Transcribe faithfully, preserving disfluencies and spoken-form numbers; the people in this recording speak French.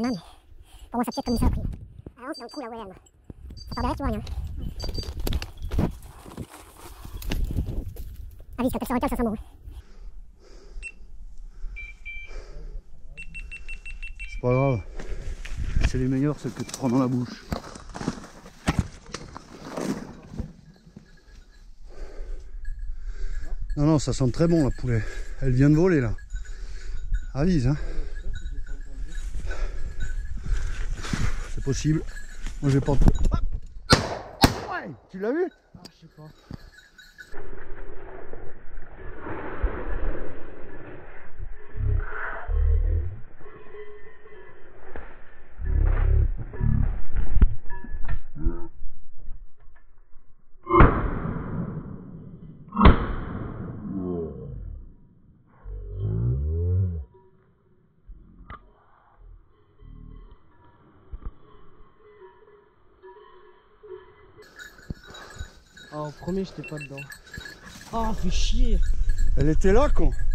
rien, mais pour moi ça piète comme une saloperie. Ah non, c'est dans le trou là où elle est. Ça part derrière, tu vois rien. Ah oui, c'est quand elle s'arrête, ça sent bon. C'est pas grave. C'est les meilleurs, celles que tu prends dans la bouche. Non, non, ça sent très bon la poulet. Elle vient de voler là. Avise, hein. C'est possible. Moi j'ai pas. Ouais, tu l'as vu? Ah, je sais pas. Ah, au premier, j'étais pas dedans. Ah, oh, fais chier. Elle était là, con.